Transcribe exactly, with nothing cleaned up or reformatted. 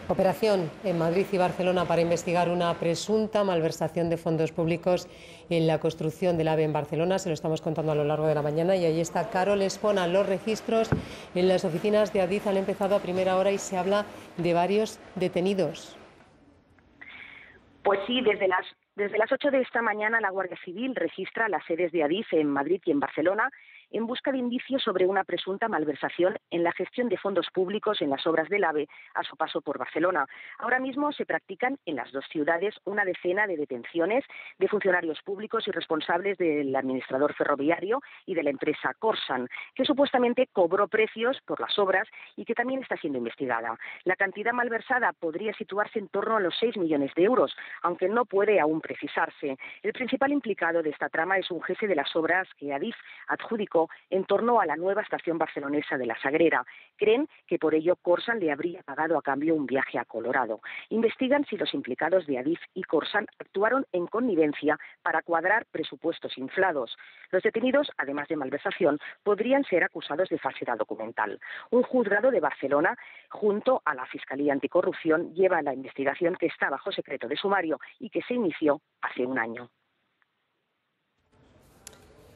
Operación en Madrid y Barcelona para investigar una presunta malversación de fondos públicos en la construcción del AVE en Barcelona. Se lo estamos contando a lo largo de la mañana y ahí está Carol Espona. Los registros en las oficinas de Adif han empezado a primera hora y se habla de varios detenidos. Pues sí, desde las, desde las ocho de esta mañana la Guardia Civil registra las sedes de Adif en Madrid y en Barcelona en busca de indicios sobre una presunta malversación en la gestión de fondos públicos en las obras del AVE a su paso por Barcelona. Ahora mismo se practican en las dos ciudades una decena de detenciones de funcionarios públicos y responsables del administrador ferroviario y de la empresa Corsan, que supuestamente cobró precios por las obras y que también está siendo investigada. La cantidad malversada podría situarse en torno a los seis millones de euros, aunque no puede aún precisarse. El principal implicado de esta trama es un jefe de las obras que Adif adjudicó en torno a la nueva estación barcelonesa de La Sagrera. Creen que por ello Corsan le habría pagado a cambio un viaje a Colorado. Investigan si los implicados de Adif y Corsan actuaron en connivencia para cuadrar presupuestos inflados. Los detenidos, además de malversación, podrían ser acusados de falsedad documental. Un juzgado de Barcelona, junto a la Fiscalía Anticorrupción, lleva la investigación que está bajo secreto de sumario y que se inició hace un año.